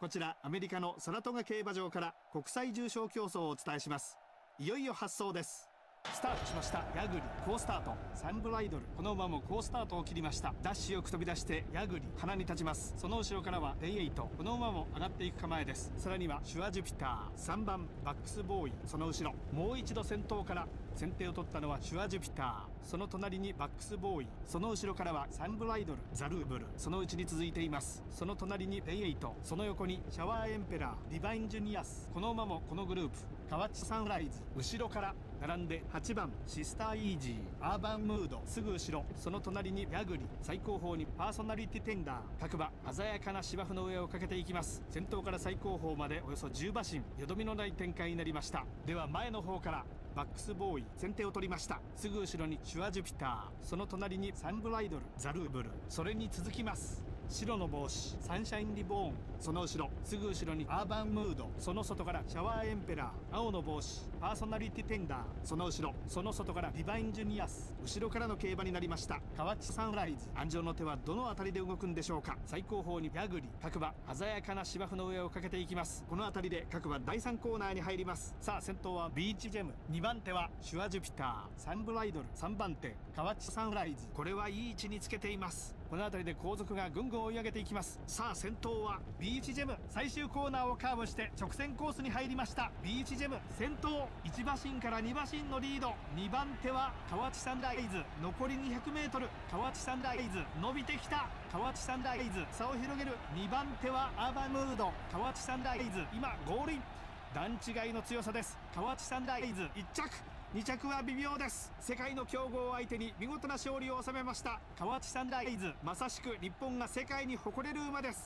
こちらアメリカのサラトガ競馬場から国際重賞競争をお伝えします。いよいよ発走です。スタートしました。ヤグリ好スタート。サンブライドル、この馬も好スタートを切りました。ダッシュよく飛び出してヤグリ鼻に立ちます。その後ろからはデイエイト、この馬も上がっていく構えです。さらにはシュアジュピター、3番バックスボーイ、その後ろもう一度先頭から先手を取ったのはシュアジュピター、その隣にバックスボーイ、その後ろからはサンブライドル、ザルーブル、そのうちに続いています。その隣にデイエイト、その横にシャワーエンペラー、ディバインジュニアス、この馬もこのグループ。河内サンライズ、後ろから並んで8番シスターイージー、アーバンムード、すぐ後ろその隣にヤグリ、最後方にパーソナリティテンダー。各馬鮮やかな芝生の上をかけていきます。先頭から最後方までおよそ10馬身、よどみのない展開になりました。では前の方からバックスボーイ先手を取りました。すぐ後ろにシュアジュピター、その隣にサンブライドル、ザルーブル、それに続きます白の帽子サンシャインリボーン、その後ろすぐ後ろにアーバンムード、その外からシャワーエンペラー、青の帽子パーソナリティテンダー、その後ろその外からディバインジュニアス、後ろからの競馬になりました。河内サンライズ、安城の手はどの辺りで動くんでしょうか。最後方にヤグリ、各馬鮮やかな芝生の上をかけていきます。この辺りで各馬第3コーナーに入ります。さあ先頭はビーチジェム、2番手はシュアジュピター、サンブライドル、3番手河内サンライズ、これはいい位置につけています。この辺りで後続がぐんぐん追い上げていきます。さあ先頭はビーチジェム、最終コーナーをカーブして直線コースに入りました。ビーチジェム先頭、1馬身から2馬身のリード。2番手は河内サンライズ、残り 200m、 河内サンライズ伸びてきた。河内サンライズ差を広げる。2番手はアーバンムード、河内サンライズ今ゴールイン、段違いの強さです。河内サンライズ1着、2着は微妙です。世界の強豪を相手に見事な勝利を収めました河内サンライズ、まさしく日本が世界に誇れる馬です。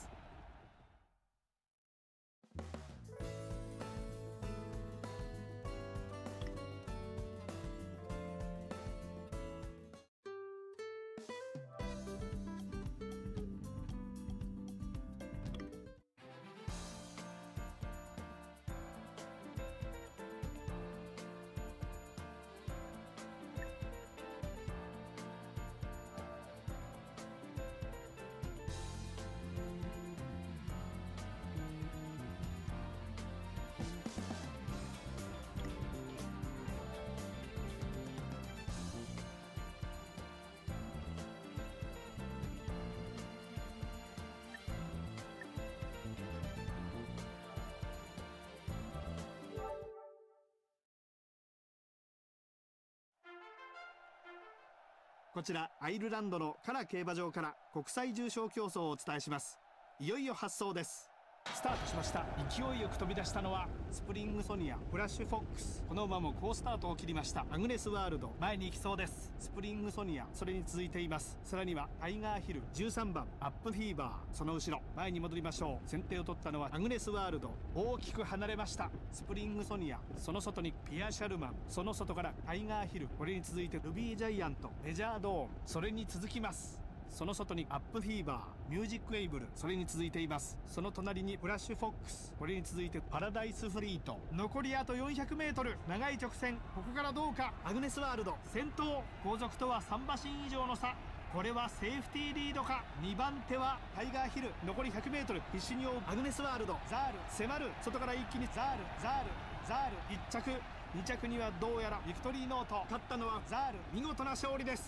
こちらアイルランドのカラ競馬場から国際重賞競争をお伝えします。いよいよ発走です。スタートしました。勢いよく飛び出したのはスプリングソニア、フラッシュフォックス、この馬も好スタートを切りました。アグネスワールド前に行きそうです。スプリングソニアそれに続いています。さらにはタイガーヒル、13番アップフィーバー、その後ろ前に戻りましょう。先手を取ったのはアグネスワールド、大きく離れました。スプリングソニア、その外にピアシャルマン、その外からタイガーヒル、これに続いてルビージャイアント、メジャードーン、それに続きます。その外にアップフィーバー、ミュージックエイブル、それに続いています。その隣にフラッシュフォックス、これに続いてパラダイスフリート、残りあと 400m、 長い直線、ここからどうか。アグネスワールド先頭、後続とは3馬身以上の差、これはセーフティーリードか。2番手はタイガーヒル、残り 100m、 必死に追うアグネスワールド、ザール迫る、外から一気にザール1着、2着にはどうやらビクトリーノート、勝ったのはザール、見事な勝利です。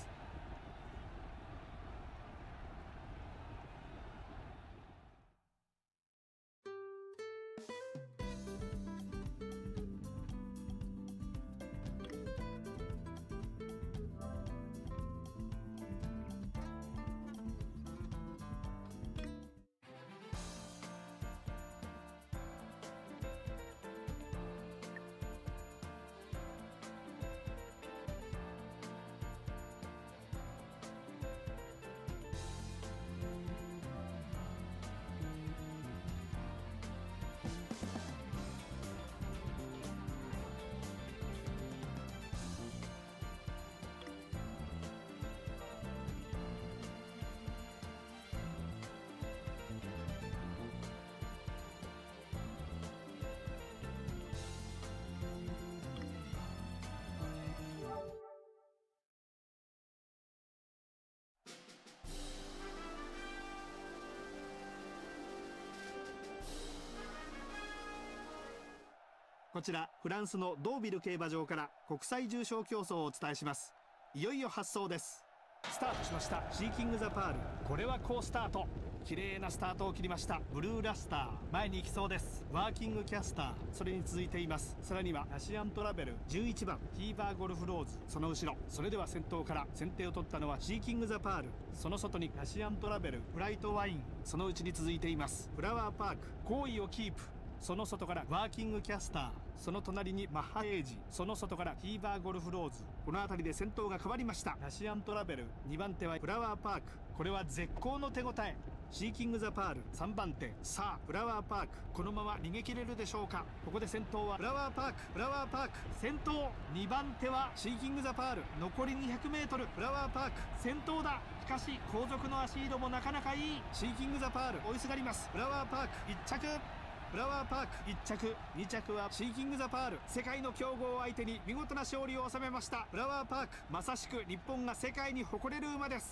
こちらフランスのドービル競馬場から国際重賞競争をお伝えします。いよいよ発走です。スタートしましたシーキングザパール、これは好スタート。綺麗なスタートを切りました。ブルーラスター前に行きそうです。ワーキングキャスターそれに続いています。さらにはラシアントラベル、11番フィーバーゴルフローズその後ろ。それでは先頭から先手を取ったのはシーキングザパール、その外にラシアントラベル、ブライトワインそのうちに続いています。フラワーパーク好位をキープ、その外からワーキングキャスター、その隣にマッハエイジ、その外からフィーバーゴルフローズ。この辺りで先頭が変わりました。ラシアントラベル、2番手はフラワーパーク、これは絶好の手応え。シーキングザパール3番手、さあフラワーパークこのまま逃げ切れるでしょうか。ここで先頭はフラワーパーク、フラワーパーク先頭、2番手はシーキングザパール、残り 200m フラワーパーク先頭だ。しかし後続の足色もなかなかいい。シーキングザパール追いすがります。フラワーパーク1着、フラワーパーク1着、2着はシーキングザパール。世界の強豪を相手に見事な勝利を収めました。フラワーパークまさしく日本が世界に誇れる馬です。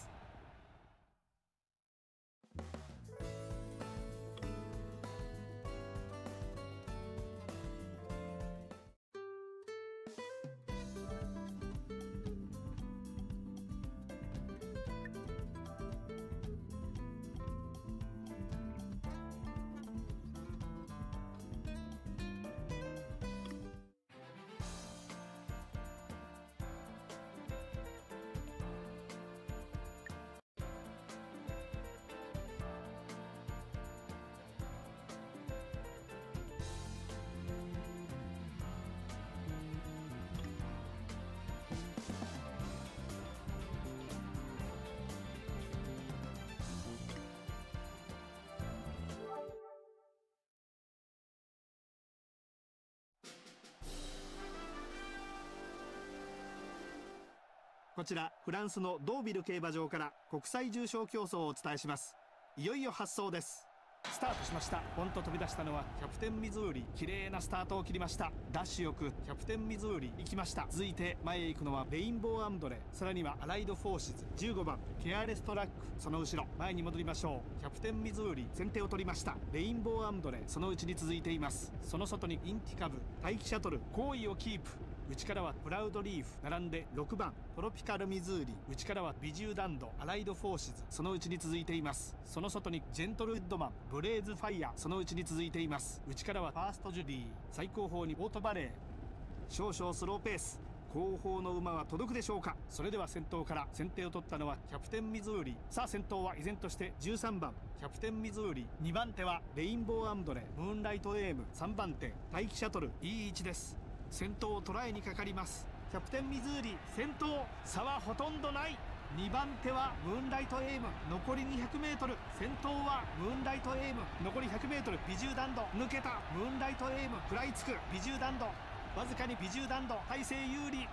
こちらフランスのドービル競馬場から国際重賞競争をお伝えします。いよいよ発走です。スタートしました。ポンと飛び出したのはキャプテンミズーリ、綺麗なスタートを切りました。ダッシュよくキャプテンミズーリ行きました。続いて前へ行くのはレインボーアンドレ、さらにはアライドフォーシズ、15番ケアレストラックその後ろ。前に戻りましょう。キャプテンミズーリ先手を取りました。レインボーアンドレそのうちに続いています。その外にインティカブ、待機シャトル好位をキープ、内からはプラウドリーフ並んで6番トロピカルミズーリ、内からはビジューダンド、アライドフォーシズそのうちに続いています。その外にジェントルウッドマン、ブレイズファイヤーそのうちに続いています。内からはファーストジュディ、最後方にオートバレー、少々スローペース、後方の馬は届くでしょうか。それでは先頭から先手を取ったのはキャプテンミズーリ。さあ先頭は依然として13番キャプテンミズーリ、2番手はレインボーアンドレ、ムーンライトエーム、3番手待機シャトル、いい位置です。先頭を捉えにかかります。キャプテンミズーリ先頭、差はほとんどない。2番手はムーンライトエーム、残り 200m、先頭はムーンライトエーム、残り 100m、ビジューダンド抜けた。ムーンライトエーム食らいつくビジューダンド、わずかにビジューダンド体勢有利。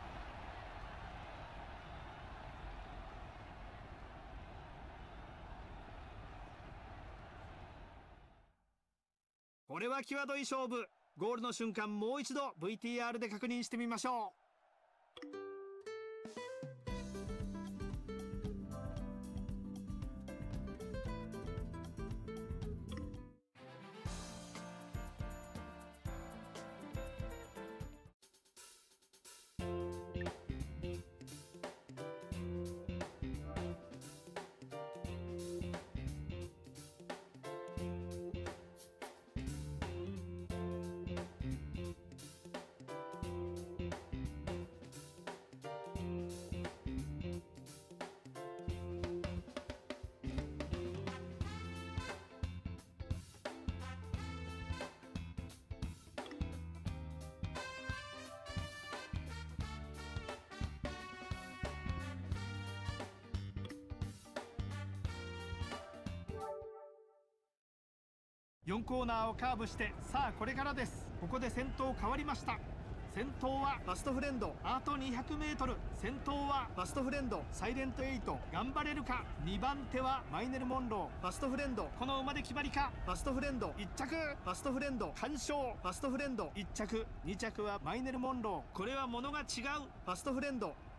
これは際どい勝負。ゴールの瞬間もう一度 VTR で確認してみましょう。4コーナーをカーブして、さあこれからです。ここで先頭変わりました。先頭はファストフレンド、あと 200m。 先頭はファストフレンド、サイレントエイト頑張れるか。2番手はマイネル・モンロー、ファストフレンドこの馬で決まりか。ファストフレンド1着、ファストフレンド完勝、ファストフレンド1着、2着はマイネル・モンロー。これは物が違う。ファストフレンド